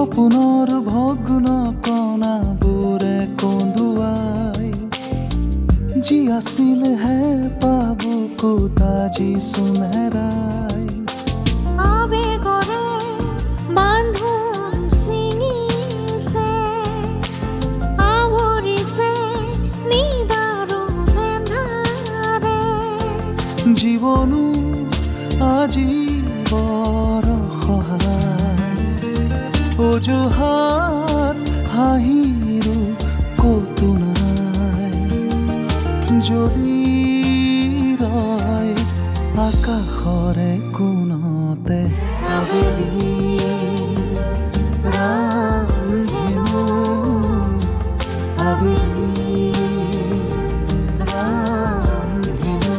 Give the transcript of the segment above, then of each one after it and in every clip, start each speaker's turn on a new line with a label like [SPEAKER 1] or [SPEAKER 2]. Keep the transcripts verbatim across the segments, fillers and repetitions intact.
[SPEAKER 1] সপোনৰ ভগ্ন কণাবোৰে কন্দুৱাই যি আছিল হে পাব ক'ত আজি সোণেৰাই
[SPEAKER 2] আবেগৰে বান্ধোন ছিঙিছে আৱৰিছে নিদাৰুণ এন্ধাৰে
[SPEAKER 1] জীৱনো আজি বৰ সহায় অজুহাত হাঁহিৰো ক'তো নাই যদি ৰয় আকাশৰে কোণতে আবেলি ৰামধেনু আবেলি ৰামধেনু।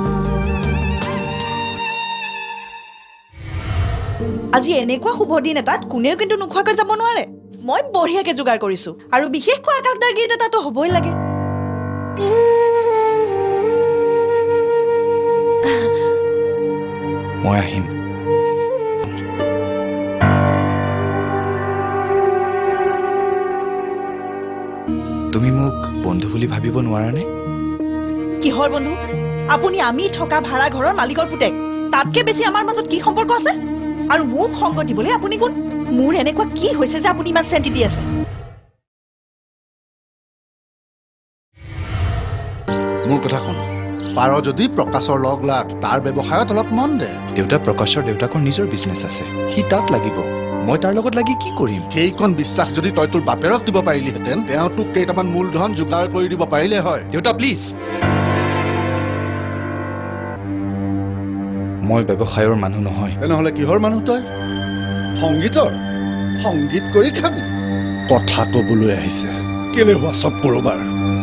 [SPEAKER 3] আজি এনেকুৱা শুভ দিন এটাত কোনেও কিন্তু নোখোৱাকৈ যাব নোৱাৰে। মই বঢ়িয়াকে যোগাৰ কৰিছো আৰু বিশেষকৈ আকাশদাৰ গীত এটাতো হ'বই লাগে।
[SPEAKER 4] মই আহিম। তুমি মোক বন্ধু বুলি ভাবিব নোৱাৰানে?
[SPEAKER 3] কিহৰ বন্ধু? আপুনি আমি থকা ভাড়া ঘৰৰ মালিকৰ পুতেক। তাতকে বেছি আমাৰ মাজত কি সম্পৰ্ক আছে? আৰু মোক সংগ দিবলৈ আপুনি কোন? মোৰ এনেকুৱা কি হৈছে যে আপুনি ইমান চেণ্টি দি আছে?
[SPEAKER 5] মোৰ কথা শুন, পাৰ যদি প্ৰকাশৰ লগ লাগ, তাৰ ব্যৱসায়ত অলপ মন দে।
[SPEAKER 4] দেউতা প্ৰকাশৰ দেউতাকৰ নিজৰ বিজনেছ আছে, সি তাত লাগিব। মই তাৰ লগত লাগি কি কৰিম?
[SPEAKER 5] সেইকণ বিশ্বাস যদি তই তোৰ বাপেৰক দিব পাৰিলিহেঁতেন, তেওঁ তোক কেইটামান মূলধন যোগাৰ কৰি দিব পাৰিলে হয়।
[SPEAKER 4] দেউতা প্লিজ, মই ব্যৱসায়ৰ মানুহ নহয়।
[SPEAKER 5] তেনেহ'লে কিহৰ মানুহ তই? সংগীতৰ? সংগীত কৰি খাবি? কথা কবলৈ আহিছে, কেলে হোৱা চব কৰবাৰ।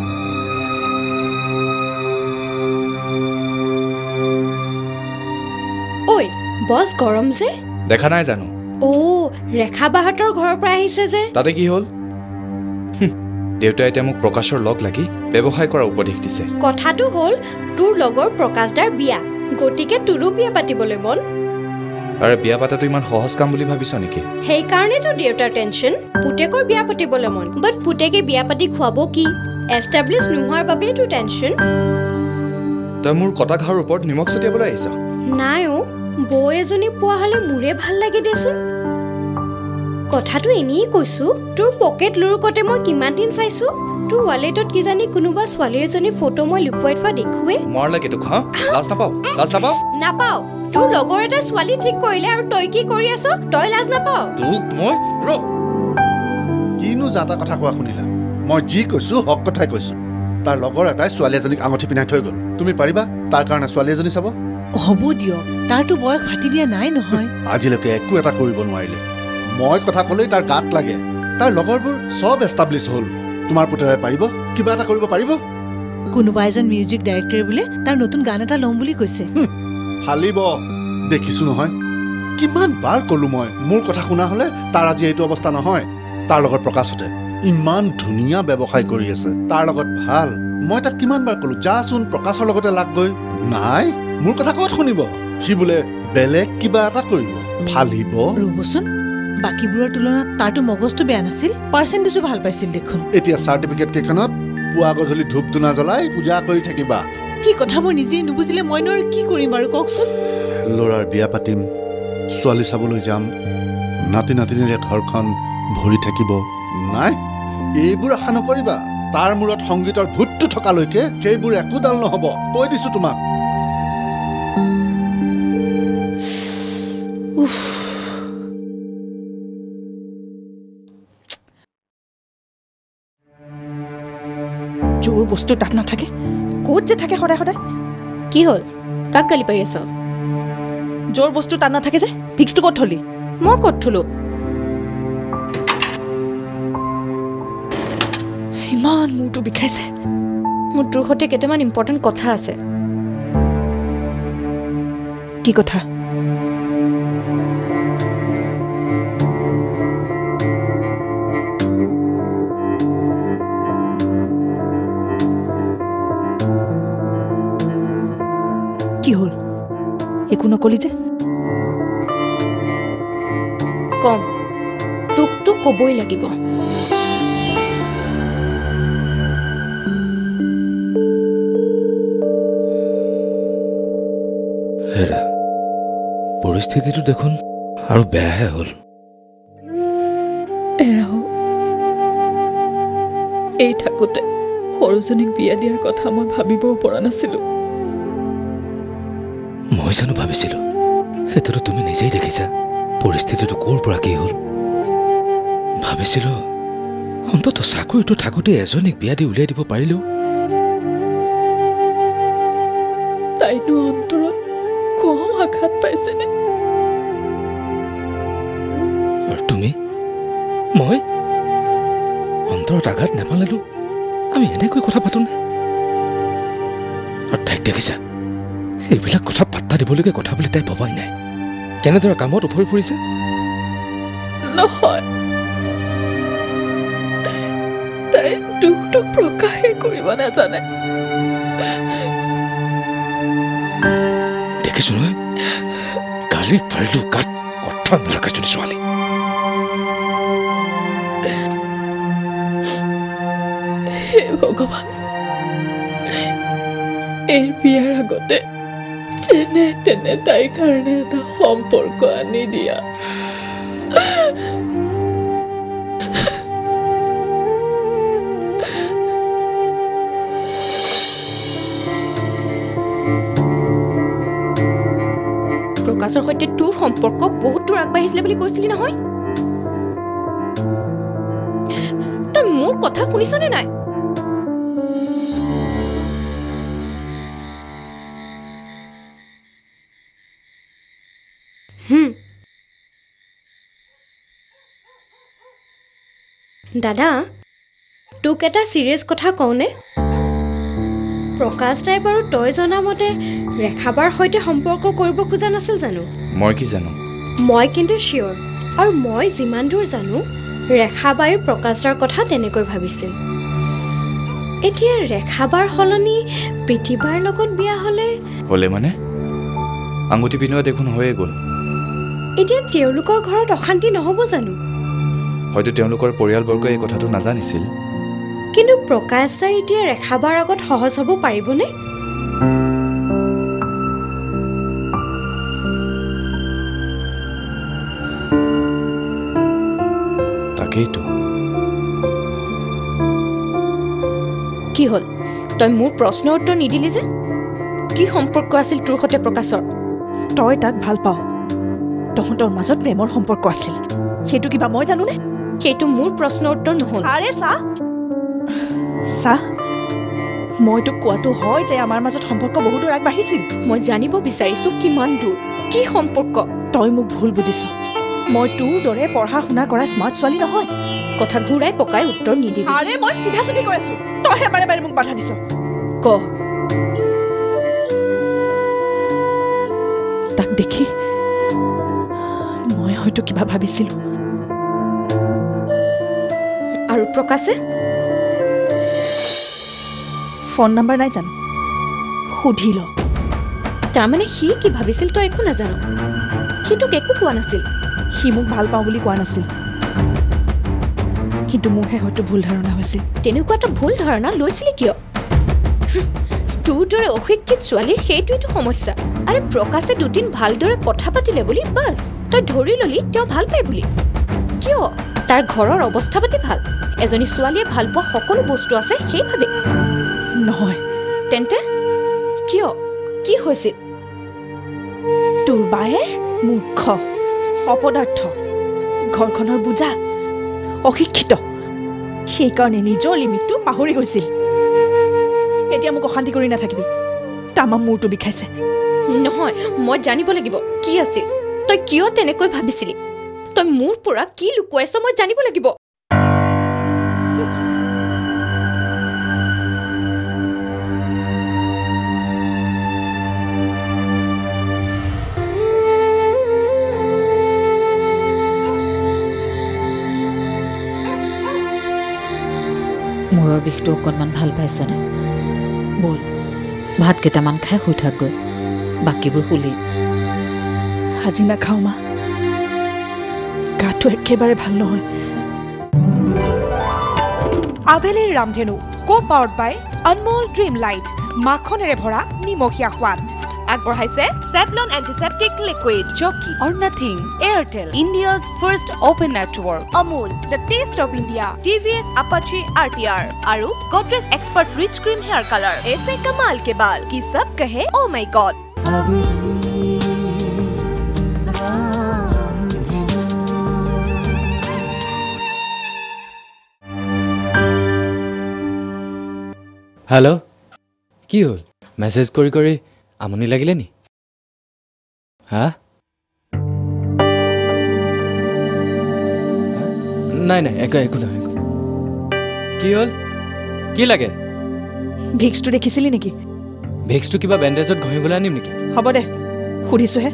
[SPEAKER 6] ঐ বছ, গৰম যে।
[SPEAKER 4] দেখা নাই জানো?
[SPEAKER 6] অ' ৰেখা বাহঁতৰ ঘৰৰ পৰা আহিছে যে।
[SPEAKER 4] তাতে কি হ'ল? দেউতাই এতিয়া মোক প্ৰকাশৰ লগ লাগি ব্যৱসায় কৰাৰ উপদেশ দিছে।
[SPEAKER 6] কথাটো হ'ল তোৰ লগৰ প্ৰকাশদাৰ বিয়া, গতিকে তোৰো বিয়া পাতিবলৈ মন।
[SPEAKER 4] আৰে বিয়া পাতাটো ইমান সহজ কাম বুলি ভাবিছ নেকি?
[SPEAKER 6] সেইকাৰণেতো দেউতাৰ টেনশ্যন, পুতেকৰ বিয়া পাতিবলৈ মন। বাট পুতেকে বিয়া পাতি খুৱাব কি? এষ্টাব্লিছ নোহোৱাৰ বাবেইতো টেনশ্যন।
[SPEAKER 4] তই মোৰ কটা ঘাৰ ওপৰত নিমখ ছটিয়াবলৈ আহিছ?
[SPEAKER 6] নাই অ', বৌ এজনী পোৱা হ'লে মোৰে ভাল লাগে দেচোন। কথাটো এনেই কৈছো, তোৰ পকেট লুৰুকতে মই কিমান দিন চাইছো। তোৰ ৱালেটত কিজানি কোনোবা ছোৱালী এজনী ফটো মই লুকুৱাই থোৱা দেখুৱে।
[SPEAKER 4] মাৰ লাগে তোক, হা? লাজ নাপাও? লাজ নাপাও?
[SPEAKER 6] নাপাও। তোৰ লগৰ এটা ছোৱালী ঠিক কৰিলে আৰু তই কি কৰি আছ? তই লাজ নাপাও?
[SPEAKER 4] তোক মই ৰ
[SPEAKER 5] কিনো যাতা কথা কোৱা শুনিলা? মই যি কৈছো হক কথাই কৈছো। তাৰ লগৰ এটাই ছোৱালী এজনীক আঙঠি পিন্ধাই থৈ গ'ল। তুমি পাৰিবা তাৰ কাৰণে ছোৱালী এজনী চাব?
[SPEAKER 7] হ'ব দিয়ক, তাৰতো বয়স ফাটি দিয়া নাই নহয়।
[SPEAKER 5] আজিলৈকে একো এটা কৰিব নোৱাৰিলে। মই কথা ক'লেই তাৰ গাত লাগে। তাৰ লগৰবোৰ চব এষ্টাব্লিছ হ'ল। তোমাৰ পুতেৰে পাৰিব? কিবা এটা কৰিব পাৰিব?
[SPEAKER 7] কোনোবা এজন মিউজিক ডাইৰেক্টৰে বোলে তাৰ নতুন গান এটা ল'ম বুলি কৈছে।
[SPEAKER 5] ফালিব দেখিছো নহয়। কিমান বাৰ ক'লো মই, মোৰ কথা শুনা হ'লে তাৰ আজি এইটো অৱস্থা নহয়। তাৰ লগত প্ৰকাশতে ইমান ধুনীয়া ব্যৱসায় কৰি আছে, তাৰ লগত ভাল। মই তাক কিমান বাৰ ক'লো, যাচোন প্ৰকাশৰ লগতে লাগ গৈ। নাই, মোৰ কথা ক'ত শুনিব? সি বোলে বেলেগ কিবা এটা কৰিব, ফালিব।
[SPEAKER 7] ৰ'বচোন, বাকীবোৰৰ তুলনাত তাৰতো মগজটো বেয়া নাছিল, পাৰ্চেণ্টেজো ভাল পাইছিল দেখোন।
[SPEAKER 5] এতিয়া চাৰ্টিফিকেট কেইখনত পুৱা গধূলি ধূপ ধূনা জ্বলাই পূজা কৰি থাকিবা।
[SPEAKER 7] কি কথাবোৰ নিজেই নুবুজিলে মইনো আৰু কি কৰিম বাৰু কওকচোন?
[SPEAKER 5] ল'ৰাৰ বিয়া পাতিম, ছোৱালী চাবলৈ যাম, নাতি নাতিনীৰে ঘৰখন ভৰি থাকিব। নাই, এইবোৰ আশা নকৰিবা। তাৰ মূৰত সংগীতৰ ভূতটো থকালৈকে সেইবোৰ একোডাল নহ'ব, কৈ দিছো তোমাক।
[SPEAKER 3] যোৰ বস্তু তাত নাথাকে, ক'ত যে থাকে সদায় সদায়?
[SPEAKER 6] কি হ'ল? কাক গালি পাৰি আছ?
[SPEAKER 3] যোৰ বস্তু তাত নাথাকে যে, ভিক্সটো ক'ত থলি?
[SPEAKER 6] মই ক'ত থলো?
[SPEAKER 3] ইমান মূৰটো বিষাইছে।
[SPEAKER 6] মোৰ তোৰ সৈতে কেইটামান ইম্পৰ্টেণ্ট কথা আছে।
[SPEAKER 3] কি কথা? কি হ'ল? একো নকলি যে?
[SPEAKER 6] কম, তোক তোক ক'বই লাগিব।
[SPEAKER 8] হেৰা পৰিস্থিতিটো দেখোন আৰু বেয়াহে হ'ল।
[SPEAKER 3] এৰাও এই থাকোঁতে সৰুজনীক বিয়া দিয়াৰ কথা মই ভাবিবও পৰা নাছিলোঁ।
[SPEAKER 8] মই জানো ভাবিছিলোঁ, সেইটোতো তুমি নিজেই দেখিছা পৰিস্থিতিটো ক'ৰ পৰা কি হ'ল। ভাবিছিলোঁ অন্ততঃ চাকৰিটো থাকোঁতে এজনীক বিয়া দি উলিয়াই দিব পাৰিলেও।
[SPEAKER 3] তাইনো অন্তৰত কম আঘাত পাইছেনে?
[SPEAKER 8] আৰু তুমি মই অন্তৰত আঘাত নাপালেতো আমি এনেকৈ কথা পাতোনে? আৰু তাইক দেখিছা, এইবিলাক কথা পাত্তা দিবলৈকে কথা বুলি তাই ভবাই নাই। কেনেদৰে কামত উফৰি ফুৰিছে।
[SPEAKER 3] নহয়, তাই দুখটো প্ৰকাশে কৰিব নাজানে।
[SPEAKER 8] দেখিছো নহয়, গালি পাৰিলো গাত কথা নলগাই যদি ছোৱালী।
[SPEAKER 3] হে ভগৱান, এই বিয়াৰ আগতে যেনে তেনে তাইৰ কাৰণে এটা সম্পৰ্ক আনি দিয়া।
[SPEAKER 6] প্ৰকাশৰ সৈতে তোৰ সম্পৰ্ক বহুত দূৰ আগবাঢ়িছিলে বুলি কৈছিলি নহয়। তই মোৰ কথা শুনিছনে নাই? দাদা, তোক এটা চিৰিয়াছ কথা কওঁনে? প্ৰকাশ তাই বাৰু তই জনামতে ৰেখাবাৰ সৈতে সম্পৰ্ক কৰিব খোজা নাছিল জানো?
[SPEAKER 4] মই কি জানো?
[SPEAKER 6] মই কিন্তু চিয়ৰ, আৰু মই যিমান দূৰ জানো ৰেখাবাই প্ৰকাশৰ কথা তেনেকৈ ভাবিছিল। এতিয়া ৰেখাবাৰ সলনি প্ৰীতিবাৰ লগত বিয়া হ'লে
[SPEAKER 4] হ'লে মানে আঙুঠি পিন্ধোৱা দেখোন হৈয়ে গ'ল।
[SPEAKER 6] এতিয়া তেওঁলোকৰ ঘৰত অশান্তি নহ'ব জানো?
[SPEAKER 4] হয়তো তেওঁলোকৰ পৰিয়ালবৰ্গই এই কথাটো নাজানিছিল।
[SPEAKER 6] কিন্তু প্ৰকাশ ছাৰ এতিয়া ৰেখাবাৰ আগত সহজ হ'ব পাৰিবনে?
[SPEAKER 4] তাকেইতো।
[SPEAKER 6] কি হ'ল, তই মোৰ প্ৰশ্নৰ উত্তৰ নিদিলি যে? কি সম্পৰ্ক আছিল তোৰ সৈতে প্ৰকাশৰ?
[SPEAKER 3] তই তাক ভাল পাওঁ, তহঁতৰ মাজত প্ৰেমৰ সম্পৰ্ক আছিল, সেইটো কিবা মই জানোনে?
[SPEAKER 6] সেইটো মোৰ প্ৰশ্নৰ উত্তৰ নহ'ল।
[SPEAKER 3] আৰে চা চা, মই তোক কোৱাটো হয় যে আমাৰ মাজত সম্পৰ্ক বহুত দূৰ আগবাঢ়িছিল।
[SPEAKER 6] মই জানিব বিচাৰিছোঁ কিমান দূৰ, কি সম্পৰ্ক।
[SPEAKER 3] তই মোক ভুল বুজিছ, মই তোৰ দৰে পঢ়া শুনা কৰা স্মাৰ্ট ছোৱালী নহয়।
[SPEAKER 6] কথা ঘূৰাই পকাই উত্তৰ নিদিবি।
[SPEAKER 3] আৰে মই চিধা চিধি কৈ আছো, তইহে বাৰে বাৰে মোক বাধা দিছ।
[SPEAKER 6] ক।
[SPEAKER 3] তাক দেখি মই হয়তো কিবা ভাবিছিলো।
[SPEAKER 6] আৰু প্ৰকাশে?
[SPEAKER 3] ফোন নম্বৰ নাই জানো, সুধি ল।
[SPEAKER 6] তাৰমানে সি কি ভাবিছিল তই একো নাজানো? সি তোক একো কোৱা নাছিল?
[SPEAKER 3] সি মোক ভাল পাওঁ বুলি কোৱা নাছিল, কিন্তু মোৰহে হয়তো ভুল ধাৰণা হৈছিল।
[SPEAKER 6] তেনেকুৱা এটা ভুল ধাৰণা লৈছিলি কিয়? তোৰ দৰে অশিক্ষিত ছোৱালীৰ সেইটোৱেইটো সমস্যা। আৰে প্ৰকাশে দুদিন ভালদৰে কথা পাতিলে বুলি বাছ তই ধৰি ললি তেওঁ ভাল পায় বুলি। কিয়? তাৰ ঘৰৰ অৱস্থা পাতি ভাল, এজনী ছোৱালীয়ে ভাল পোৱা সকলো বস্তু আছে সেইভাবে।
[SPEAKER 3] নহয়।
[SPEAKER 6] তেন্তে কিয়? কি হৈছিল?
[SPEAKER 3] তোৰ বায়ে মূৰ্খ, অপদাৰ্থ, ঘৰখনৰ বোজা, অশিক্ষিত, সেইকাৰণে নিজৰ লিমিটটো পাহৰি গৈছিল। এতিয়া মোক অশান্তি কৰি নাথাকিবি, তামাম মূৰটো বিষাইছে।
[SPEAKER 6] নহয়, মই জানিব লাগিব কি আছিল। তই কিয় তেনেকৈ ভাবিছিলি? তই মোৰ পৰা কি লুকুৱাইছ মই জানিব লাগিব।
[SPEAKER 9] মূৰৰ বিষটো অকণমান ভাল পাইছনে? ব'ল ভাত কেইটামান খাই শুই থাকগৈ, বাকীবোৰ শুলি।
[SPEAKER 3] আজি নাখাওঁ মা, গাটো একেবাৰে ভাল নহয়।
[SPEAKER 10] আবেলিৰ ৰামধেনু co powered by Anmol Dream Lite মাখনেৰে ভৰা নিমখীয়া সোৱাদ আগবঢ়াইছে Savlon antiseptic liquid Jockey or nothing Airtel India's first open network Amul the taste of India T V S Apache R T R আৰু Godrej Expert Rich Cream Hair Color ऐसे कमाल के बाल कि सब कहे oh my god
[SPEAKER 4] हेलो কি হল message কৰি কৰি আমনি লাগিলে নি হা নাই নাই একো একো নাই কি হল কি লাগে
[SPEAKER 3] ভিক্সটো দেখিছিলি নেকি
[SPEAKER 4] ভিক্সটো কিবা বেন্ডেজত ঘঁহিবলৈ আনিম নেকি
[SPEAKER 3] হ'ব দে সুধিছো হে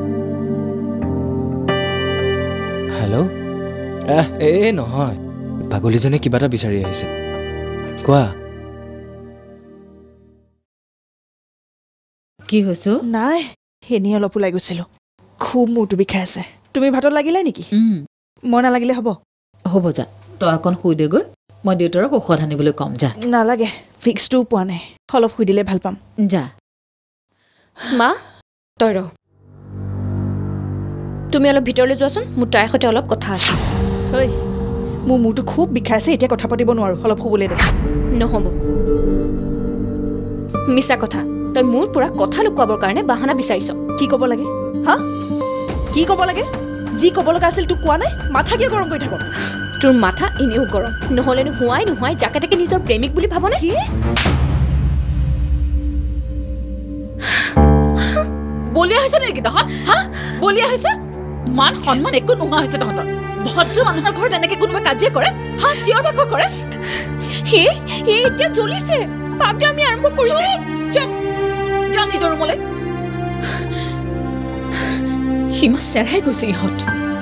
[SPEAKER 4] হেল্ল' এ নহয় পাগলীজনে কিবা এটা বিচাৰি আহিছে কোৱা
[SPEAKER 9] কি হৈছে
[SPEAKER 3] নাই হেনি অলপ ওলাই গৈছিলো খুব মূৰটো বিষাই আছে তুমি ভাতত লাগিলে নেকি মই নালাগিলে হ'ব
[SPEAKER 9] হ'ব যা তই অকণ শুই দে গৈ মই দেউতাৰক ঔষধ আনিবলৈ কম যা
[SPEAKER 3] নালাগে ফিক্সটোও পোৱা নাই অলপ শুই দিলে ভাল পাম
[SPEAKER 9] যা
[SPEAKER 6] মা তই ৰহ তুমি অলপ ভিতৰলৈ যোৱাচোন মোৰ তাইৰ সৈতে অলপ কথা আছে
[SPEAKER 3] ঐ মোৰ মূৰটো খুব বিষাইছে এতিয়া কথা পাতিব নোৱাৰো অলপ শুবলৈ দে
[SPEAKER 6] নহ'ব মিছা কথা তই মোৰ পৰা কথা লুকুৱাবৰ কাৰণে বাহানা বিচাৰিছ
[SPEAKER 3] কি ক'ব লাগে হা কি ক'ব লাগে যি ক'ব লগা আছিল তোক কোৱা নাই মাথা কিয় গৰম কৰি থাক
[SPEAKER 6] তোৰ মাথা এনেও গৰম নহ'লেনো হুৱাই নোহোৱাই জাকে তাকে নিজৰ প্ৰেমিক বুলি ভাবনে
[SPEAKER 3] কি
[SPEAKER 9] বলিয়া হৈছে নেকি তহঁত হা বলিয়া হৈছে মান সন্মান একো নোহোৱা হৈছে তহঁতৰ ভদ্ৰ মানুহৰ ঘৰত এনেকে কোনোবা কাজিয়া কৰে হা চিঞৰ বাখৰ কৰে
[SPEAKER 6] হে হে এতিয়া জ্বলিছে পাগলা আমি আৰম্ভ কৰিছে
[SPEAKER 9] যা নিজৰ ৰুমলৈ সীমা চেৰাই গৈছে ইহঁত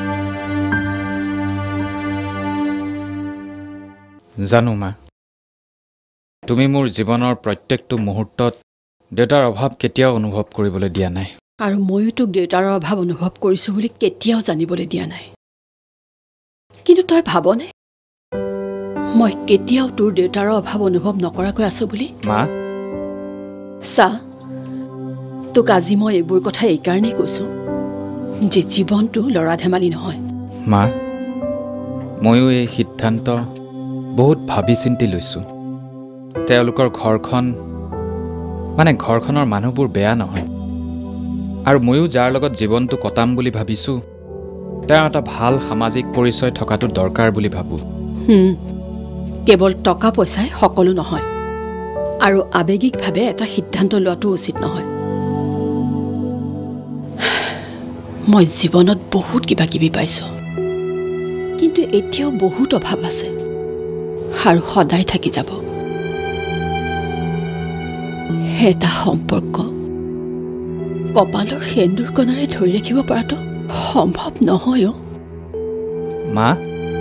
[SPEAKER 4] জানো মা তুমি মোৰ জীৱনৰ প্ৰত্যেকটো মুহূৰ্তত দেউতাৰ অভাৱ কেতিয়াও অনুভৱ কৰিবলৈ দিয়া নাই
[SPEAKER 11] আৰু ময়ো তোক দেউতাৰ অভাৱ অনুভৱ কৰিছো বুলি কেতিয়াও জানিবলৈ দিয়া নাই কিন্তু তই ভাবনে মই কেতিয়াও তোৰ দেউতাৰ অভাৱ অনুভৱ নকৰাকৈ আছো বুলি
[SPEAKER 4] মা
[SPEAKER 11] চা তোক আজি মই এইবোৰ কথা এইকাৰণেই কৈছো যে জীৱনটো লৰা ধেমালি নহয়
[SPEAKER 4] মা ময়ো এই সিদ্ধান্ত বহুত ভাবি চিন্তি লৈছো তেওঁলোকৰ ঘৰখন মানে ঘৰখনৰ মানুহবোৰ বেয়া নহয় আৰু ময়ো যাৰ লগত জীৱনটো কটাম বুলি ভাবিছো তেওঁ এটা ভাল সামাজিক পৰিচয় থকাটো দৰকাৰ বুলি ভাবো
[SPEAKER 11] হুম কেৱল টকা পইচাই সকলো নহয় আৰু আবেগিকভাৱে এটা সিদ্ধান্ত লোৱাটো উচিত নহয় মই জীৱনত বহুত কিবা কিবি পাইছো কিন্তু এতিয়াও বহুত অভাৱ আছে আৰু সদায় থাকি যাব এটা সম্পৰ্ক কপালৰ সেন্দুৰ কণাৰে ধৰি ৰাখিব পৰাটো সম্ভৱ নহয় অ
[SPEAKER 4] মা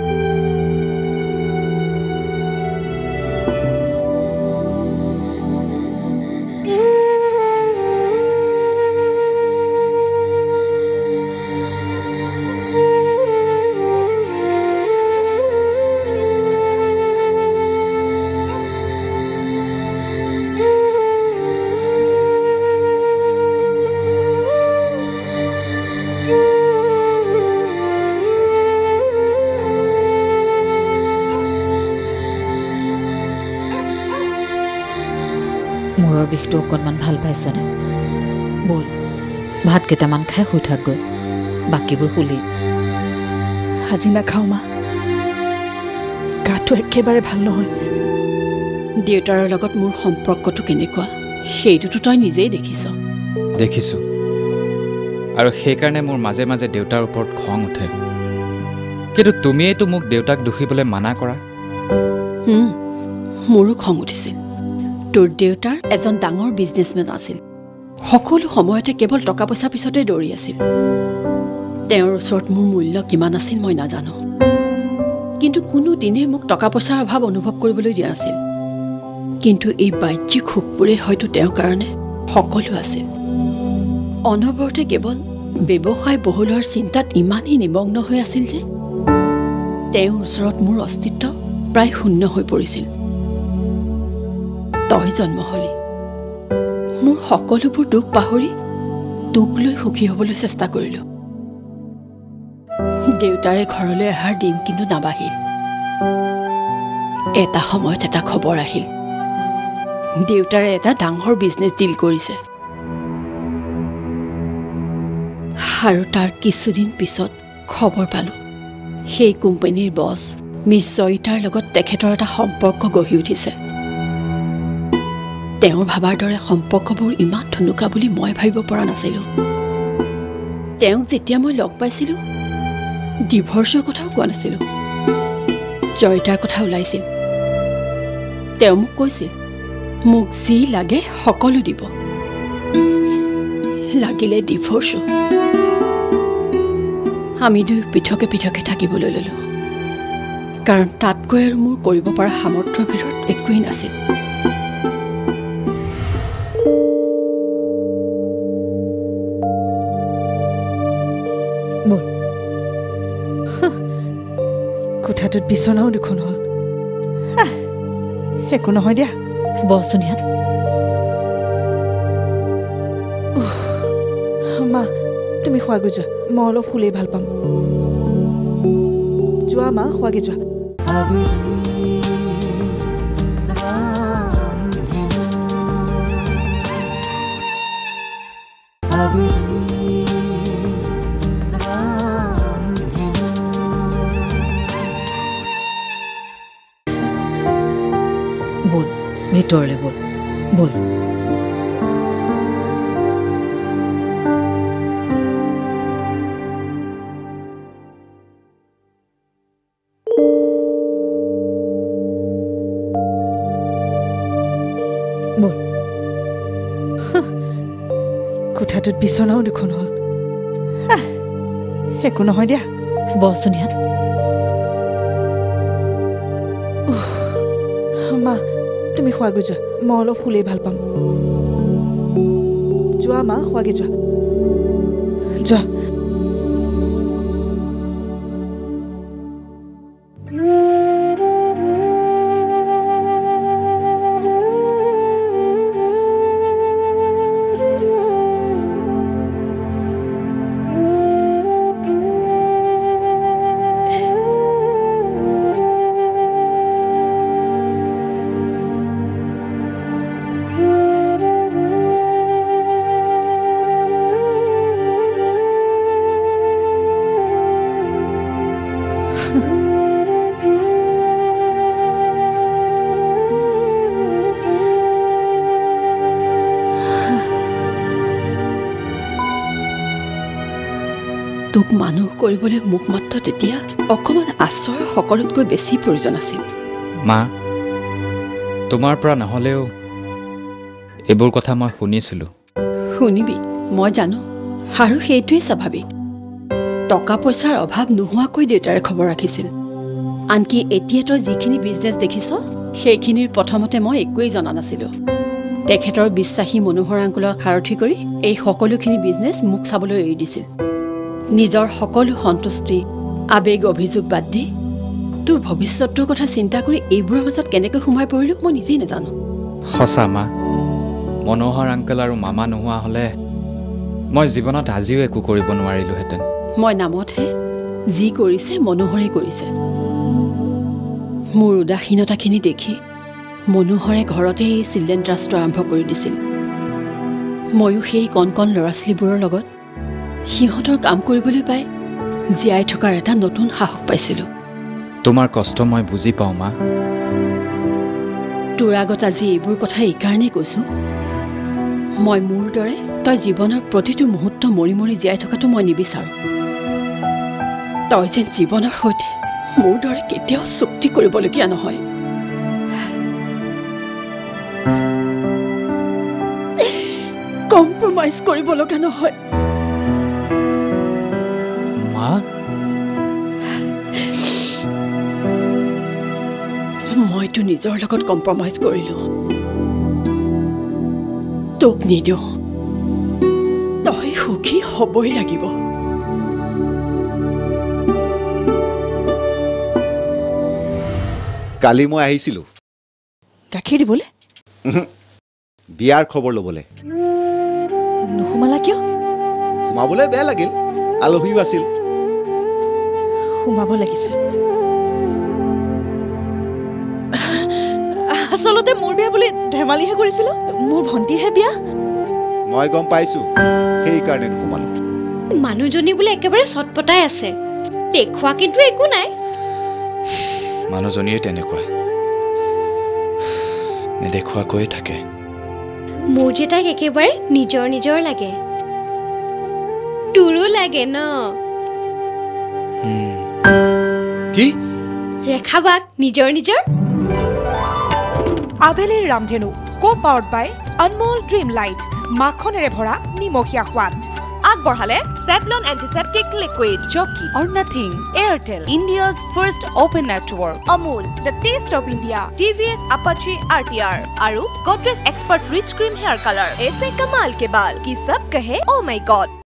[SPEAKER 9] মূৰৰ বিষটো অকণমান ভাল পাইছনে বল ভাত কেইটামান খাই শুই থাক গৈ বাকীবোৰ শুলি
[SPEAKER 3] আজি নাখাওঁ মা গাটো একেবাৰে ভাল নহয়
[SPEAKER 11] দেউতাৰ লগত মোৰ সম্পৰ্কটো কেনেকুৱা সেইটোতো তই নিজেই দেখিছ
[SPEAKER 4] দেখিছো আৰু সেইকাৰণে মোৰ মাজে মাজে দেউতাৰ ওপৰত খং উঠে কিন্তু তুমিয়েইতো মোক দেউতাক দুখিবলৈ মানা কৰা
[SPEAKER 11] হুম মোৰো খং উঠিছিল তোৰ দেউতাৰ এজন ডাঙৰ বিজনেছমেন আছিল সকলো সময়তে কেৱল টকা পইচাৰ পিছতে দৌৰি আছিল তেওঁৰ ওচৰত মোৰ মূল্য কিমান আছিল মই নাজানো কিন্তু কোনো দিনে মোক টকা পইচাৰ অভাৱ অনুভৱ কৰিবলৈ দিয়া নাছিল কিন্তু এই বাহ্যিক সুখবোৰে হয়তো তেওঁৰ কাৰণে সকলো আছিল অনবৰতে কেৱল ব্যৱসায় বহলোৱাৰ চিন্তাত ইমানেই নিমগ্ন হৈ আছিল যে তেওঁৰ ওচৰত মোৰ অস্তিত্ব প্ৰায় শূন্য হৈ পৰিছিল। তই জন্ম হলি মোৰ সকলোবোৰ দুখ পাহৰি তোক লৈ সুখী হ'বলৈ চেষ্টা কৰিলোঁ। দেউতাৰে ঘৰলৈ অহাৰ দিন কিন্তু নাবাঢ়িল। এটা সময়ত এটা খবৰ আহিল, দেউতাৰে এটা ডাঙৰ বিজনেছ ডিল কৰিছে। আৰু তাৰ কিছুদিন পিছত খবৰ পালোঁ সেই কোম্পানীৰ বছ মিছ জয়িতাৰ লগত তেখেতৰ এটা সম্পৰ্ক গঢ়ি উঠিছে। তেওঁ ভাবাৰ দৰে সম্পৰ্কবোৰ ইমান ধুনুকা বুলি মই ভাবিব পৰা নাছিলোঁ। তেওঁক যেতিয়া মই লগ পাইছিলোঁ ডিভৰ্চৰ কথাও কোৱা নাছিলোঁ, জয়িতাৰ কথা ওলাইছিল। তেওঁ মোক কৈছিল মোক যি লাগে সকলো দিব, লাগিলে ডিভৰ্চো। আমি দুই পৃথকে পৃথকে থাকিবলৈ ল'লোঁ, কাৰণ তাতকৈ আৰু মোৰ কৰিব পৰা সামৰ্থ্যৰ ভিতৰত একোৱেই নাছিল।
[SPEAKER 3] কোঠাটোত বিচনাও দুখন হ'ল। একো নহয় দিয়া,
[SPEAKER 9] বচোন ইয়াত।
[SPEAKER 3] মা তুমি শুৱাগৈ যোৱা, মই অলপ শুলেই ভাল পাম। যোৱা মা, শুৱাগৈ যোৱা।
[SPEAKER 9] বল ভিতৰলৈ, বল বল। বল।
[SPEAKER 3] কোঠাটোত বিচনাও দুখন হ'ল। একো নহয় দিয়া,
[SPEAKER 9] বচোন ইয়াত।
[SPEAKER 3] মা তুমি শুৱাগৈ যোৱা, মই অলপ শুলেই ভাল পাম। যোৱা মা, শুৱাগৈ যোৱা, যোৱা।
[SPEAKER 11] তোক মানুহ কৰিবলৈ মোক মাত্ৰ তেতিয়া অকণমান আশ্ৰয়ৰ সকলোতকৈ বেছি প্ৰয়োজন আছিল।
[SPEAKER 4] মা, তোমাৰ পৰা নহ'লেও এইবোৰ কথা মই শুনিছিলোঁ।
[SPEAKER 11] শুনিবি, মই জানো, আৰু সেইটোৱেই স্বাভাৱিক। টকা পইচাৰ অভাৱ নোহোৱাকৈ দেউতাৰে খবৰ ৰাখিছিল। আনকি এতিয়া তই যিখিনি বিজনেছ দেখিছ সেইখিনিৰ প্ৰথমতে মই একোৱেই জনা নাছিলোঁ। তেখেতৰ বিশ্বাসী মনোহৰ আংকুলক সাৰথি কৰি এই সকলোখিনি বিজনেছ মোক চাবলৈ এৰি দিছিল। নিজৰ সকলো সন্তুষ্টি আবেগ অভিযোগ বাদ দি তোৰ ভৱিষ্যতটোৰ কথা চিন্তা কৰি এইবোৰৰ মাজত কেনেকৈ সোমাই পৰিলোঁ মই নিজেই নাজানো।
[SPEAKER 4] সঁচা মা, মনোহৰ আংকল আৰু মামা নোহোৱা হ'লে মই জীৱনত আজিও একো কৰিব নোৱাৰিলোহেঁতেন।
[SPEAKER 11] মই নামতহে, যি কৰিছে মনোহৰে কৰিছে। মোৰ উদাসীনতাখিনি দেখি মনোহৰে ঘৰতে এই চিলড্ৰেন ট্ৰাষ্ট আৰম্ভ কৰি দিছিল। ময়ো সেই কণ কণ ল'ৰা ছোৱালীবোৰৰ লগত সিহঁতৰ কাম কৰিবলৈ পাই জীয়াই থকাৰ এটা নতুন সাহস পাইছিলোঁ।
[SPEAKER 4] তোমাৰ কষ্ট মই বুজি পাওঁ মা।
[SPEAKER 11] তোৰ আগত আজি এইবোৰ কথা এইকাৰণেই কৈছোঁ, মই মোৰ দৰে তই জীৱনৰ প্ৰতিটো মুহূৰ্ত মৰি মৰি জীয়াই থকাটো মই নিবিচাৰোঁ। তই যেন জীৱনৰ সৈতে মোৰ দৰে কেতিয়াও চুক্তি কৰিবলগীয়া নহয়। কম্প্ৰমাইজ কৰিব লগা নহয়।
[SPEAKER 4] মা,
[SPEAKER 11] মইতো নিজৰ লগত কম্প্ৰমাইজ কৰিলোঁ, তোক নিদিওঁ। তই সুখী হ'বই লাগিব।
[SPEAKER 12] কালি মই আহিছিলোঁ
[SPEAKER 3] গাখীৰ দিবলৈ
[SPEAKER 12] বিয়াৰ খবৰ ল'বলৈ
[SPEAKER 3] নুসুমালা কিয়
[SPEAKER 12] সোমাবলৈ বেয়া লাগিল আলহীও আছিল
[SPEAKER 3] সোমাব লাগিছিল আচলতে মোৰ বিয়া বুলি ধেমালিহে কৰিছিলোঁ মোৰ ভণ্টিৰহে বিয়া
[SPEAKER 12] মই গম পাইছোঁ সেইকাৰণে নুসুমালোঁ
[SPEAKER 6] মানুহজনী বোলে একেবাৰে চটপটাই আছে দেখুৱা কিন্তু একো নাই
[SPEAKER 4] মানুহজনীয়ে তেনেকুৱা নেদেখুৱাকৈ থাকে
[SPEAKER 6] মোৰ যে তাইক একেবাৰে নিজৰ নিজৰ লাগে তোৰো লাগে ন
[SPEAKER 12] কি
[SPEAKER 6] ৰেখা বাক নিজৰ নিজৰ
[SPEAKER 10] আবেলিৰ ৰামধেনু co powered by Anmol Dream Lite মাখনেৰে ভৰা নিমখীয়া সোৱাদ আগবঢ়ালে Savlon এন্টিসেপ্টিক লিকুইড চকি or nothing Airtel India's first open network Amul the taste of India TVS Apache RTR আৰু Godrej expert rich cream hair colour ऐसे कमाल के बाल कि सब कहे ओ माय गॉड